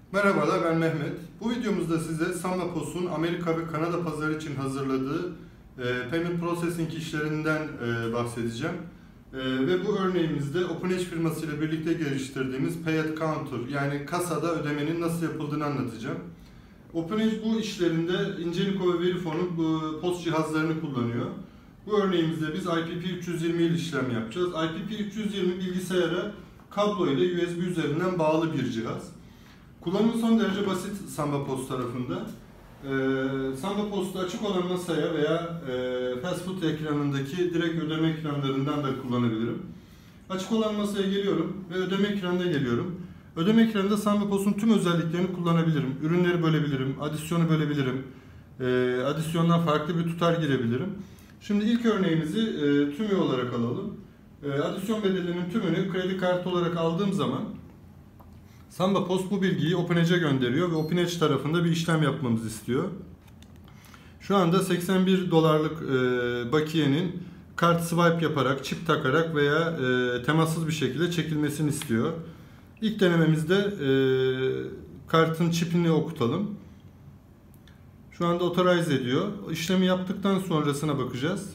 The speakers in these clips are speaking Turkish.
Merhabalar, ben Mehmet. Bu videomuzda size Samba Post'un Amerika ve Kanada pazarı için hazırladığı Payment Processing işlerinden bahsedeceğim. Ve bu örneğimizde OpenEdge firması ile birlikte geliştirdiğimiz Pay at Counter, yani kasada ödemenin nasıl yapıldığını anlatacağım. OpenEdge bu işlerinde Ingenico ve Verifon'un post cihazlarını kullanıyor. Bu örneğimizde biz IPP320 ile işlem yapacağız. IPP320 bilgisayara kablo ile USB üzerinden bağlı bir cihaz. Kullanımı son derece basit Samba Post tarafında. Samba Post'u açık olan masaya veya fast food ekranındaki direkt ödeme ekranlarından da kullanabilirim. Açık olan masaya geliyorum ve ödeme ekranına geliyorum. Ödeme ekranında Samba Post'un tüm özelliklerini kullanabilirim. Ürünleri bölebilirim, adisyonu bölebilirim. Adisyondan farklı bir tutar girebilirim. Şimdi ilk örneğimizi tümü olarak alalım. Adisyon bedelinin tümünü kredi kartı olarak aldığım zaman Samba Post bu bilgiyi OpenEdge'e gönderiyor ve OpenEdge tarafında bir işlem yapmamızı istiyor. Şu anda 81 dolarlık bakiyenin kart swipe yaparak, çip takarak veya temassız bir şekilde çekilmesini istiyor. İlk denememizde kartın çipini okutalım. Şu anda authorize ediyor. İşlemi yaptıktan sonrasına bakacağız.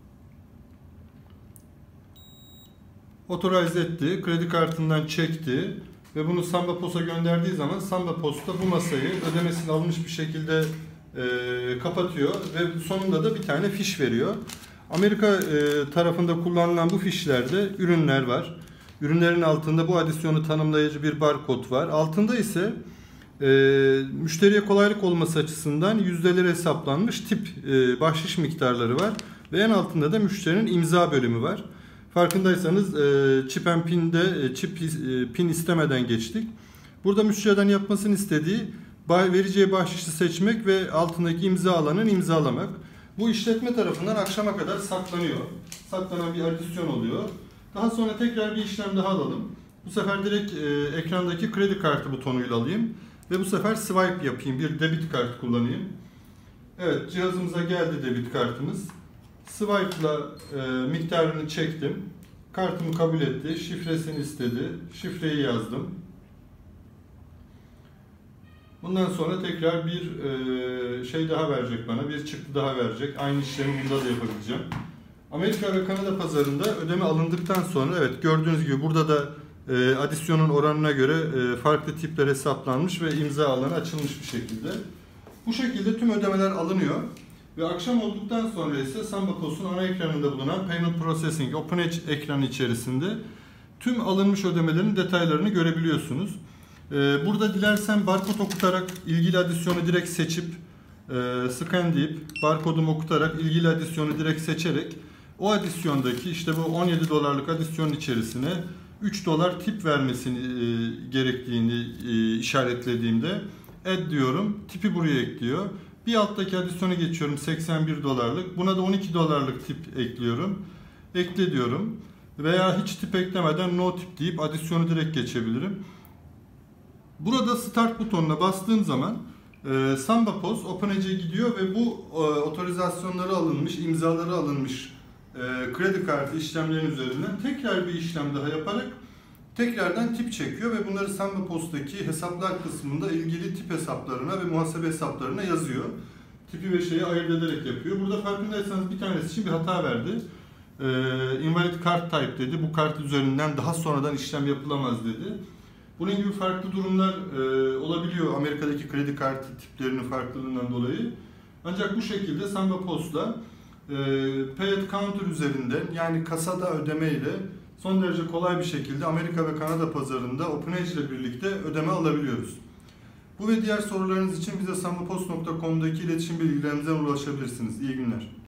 Authorize etti, kredi kartından çekti. Ve bunu Samba Post'a gönderdiği zaman Samba Post'ta bu masayı ödemesini alınmış bir şekilde kapatıyor ve sonunda da bir tane fiş veriyor. Amerika tarafında kullanılan bu fişlerde ürünler var. Ürünlerin altında bu adisyonu tanımlayıcı bir barkod var. Altında ise müşteriye kolaylık olması açısından yüzdeleri hesaplanmış tip bahşiş miktarları var. Ve en altında da müşterinin imza bölümü var. Farkındaysanız chip and pin'de pin istemeden geçtik. Burada müşteriden yapmasını istediği vereceği bahşişi seçmek ve altındaki imza alanını imzalamak. Bu işletme tarafından akşama kadar saklanıyor. Saklanan bir adisyon oluyor. Daha sonra tekrar bir işlem daha alalım. Bu sefer direkt ekrandaki kredi kartı butonuyla alayım. Ve bu sefer swipe yapayım. Bir debit kart kullanayım. Evet, cihazımıza geldi debit kartımız. Swipe'la miktarını çektim. Kartımı kabul etti. Şifresini istedi. Şifreyi yazdım. Bundan sonra tekrar bir şey daha verecek bana. Bir çıktı daha verecek. Aynı işlemi bunda da yapabileceğim. Amerika ve Kanada pazarında ödeme alındıktan sonra evet gördüğünüz gibi burada da adisyonun oranına göre farklı tipler hesaplanmış ve imza alanı açılmış bir şekilde. Bu şekilde tüm ödemeler alınıyor. Ve akşam olduktan sonra ise Samba Post'un ana ekranında bulunan Payment Processing OpenEdge ekranı içerisinde tüm alınmış ödemelerin detaylarını görebiliyorsunuz. Burada dilersen barkod okutarak ilgili adisyonu direkt seçip scan deyip barkodumu okutarak ilgili adisyonu direkt seçerek o adisyondaki işte bu 17 dolarlık adisyonun içerisine 3 dolar tip vermesini gerektiğini işaretlediğimde add diyorum. Tipi buraya ekliyor. Bir alttaki adisyona geçiyorum 81 dolarlık. Buna da 12 dolarlık tip ekliyorum. Ekle diyorum. Veya hiç tip eklemeden no tip deyip adisyonu direkt geçebilirim. Burada start butonuna bastığım zaman Samba Post OpenEdge'e gidiyor ve bu otorizasyonları alınmış, imzaları alınmış kredi kartı işlemlerin üzerinden tekrar bir işlem daha yaparak tekrardan tip çekiyor ve bunları Samba Post'taki hesaplar kısmında ilgili tip hesaplarına ve muhasebe hesaplarına yazıyor. Tipi ve şeyi ayırt ederek yapıyor. Burada farkındaysanız bir tanesi için bir hata verdi. Invalid card type dedi. Bu kart üzerinden daha sonradan işlem yapılamaz dedi. Bunun gibi farklı durumlar olabiliyor Amerika'daki kredi kartı tiplerinin farklılığından dolayı. Ancak bu şekilde Samba Post'la Pay at Counter üzerinden yani kasada ödeme ile son derece kolay bir şekilde Amerika ve Kanada pazarında OpenEdge ile birlikte ödeme alabiliyoruz. Bu ve diğer sorularınız için bize sambapost.com'daki iletişim bilgilerimizden ulaşabilirsiniz. İyi günler.